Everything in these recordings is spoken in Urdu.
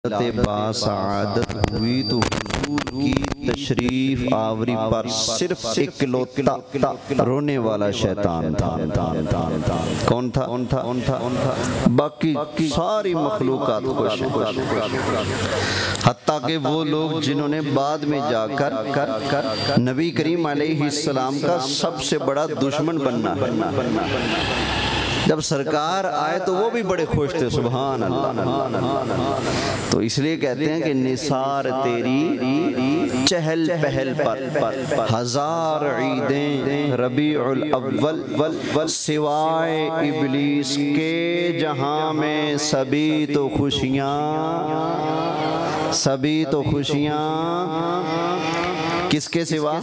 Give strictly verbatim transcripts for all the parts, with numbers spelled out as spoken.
با سعادت ہوئی تو حضور کی تشریف آوری پر صرف اکلوتا رونے والا شیطان تھا۔ کون تھا؟ باقی ساری مخلوقات خوش ہیں، حتیٰ کہ وہ لوگ جنہوں نے بعد میں جا کر نبی کریم علیہ السلام کا سب سے بڑا دشمن بننا ہے، جب سرکار آئے تو وہ بھی بڑے خوش تھے، سبحان اللہ۔ تو اس لیے کہتے ہیں کہ نثار تیری چہل پہل پر ہزار عیدیں ربیع الاول سوائے ابلیس کے جہاں میں سبھی تو خوشیاں سبھی تو خوشیاں کس کے سوا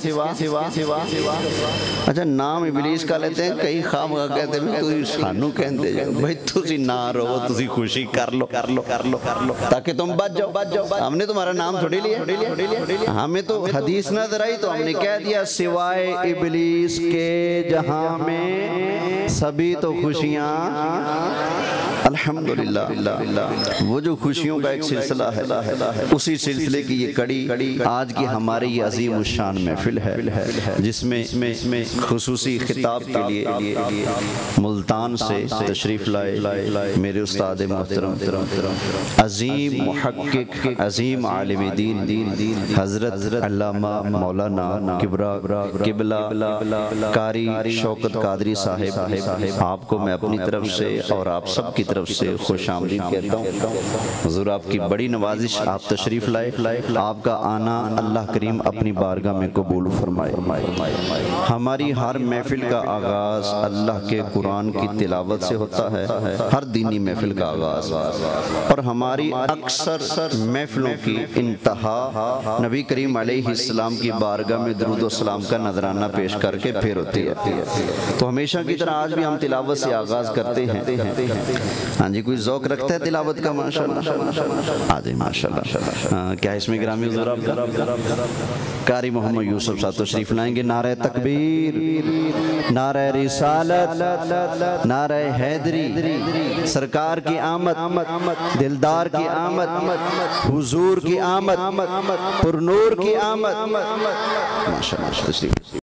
اچھا نام ابلیس کا لیتے ہیں، کئی خواب کا کہتے ہیں تو سانو کہتے ہیں بھائی تسی نہ رہو، تسی خوشی کر لو کر لو کر لو کر لو تاکہ تم بچ جاؤ۔ ہم نے تمہارا نام تھوڑی لیا، ہمیں تو حدیث نظر آئی تو ہم نے کہہ دیا سوائے ابلیس کے جہاں میں سبھی تو خوشیاں الحمدللہ۔ وہ جو خوشیوں کا ایک سلسلہ ہے، اسی سلسلے کی یہ کڑی آج کی ہماری یہ عظیم الشان محفل ہے، جس میں خصوصی خطاب کے لیے ملتان سے تشریف لائے میرے استاد محترم عظیم محقق عظیم عالم دین حضرت علامہ مولانا کبرا قبلہ قاری شوکت قادری صاحب، آپ کو میں اپنی طرف سے اور آپ سب کی طرف سے خوش آمدید کہتا ہوں۔ حضور آپ کی بڑی نوازش، آپ تشریف لائے، آپ کا آنا اللہ کریم اپنی بارگاہ میں قبول فرمائے۔ ہماری ہر محفل کا آغاز اللہ کے قرآن کی تلاوت سے ہوتا ہے، ہر دینی محفل کا آغاز، اور ہماری اکثر محفلوں کی انتہا نبی کریم علیہ السلام کی بارگاہ میں درود و سلام کا نذرانہ پیش کر کے پھر ہوتی ہے۔ تو ہمیشہ کی طرح آج بھی ہم تلاوت سے آغاز کرتے ہیں۔ ہاں جی، کوئی ذوق رکھتا ہے تلاوت کا؟ ماشاءاللہ آ جائے، ماشاءاللہ۔ کیا اس میں گرامی حضور آپ کا قاری محمد یوسف صاحب تشریف لائیں گے؟ نعرہ تکبیر، نعرہ رسالت، نعرہ حیدری، سرکار کی آمد، دلدار کی آمد، حضور کی آمد، پر نور کی آمد، ماشاءاللہ تشریف